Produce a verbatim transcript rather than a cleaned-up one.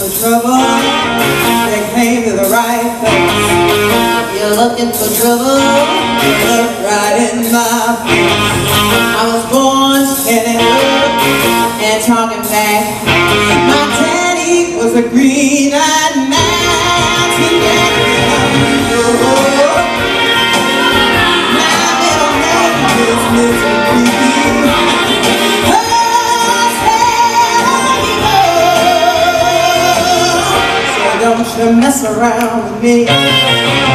for trouble, they came to the right place. You're looking for trouble, you look right in my face. I was born standing up and talking back. My daddy was a green-eyed mountain man. My little name is Misery. Don't you mess around with me.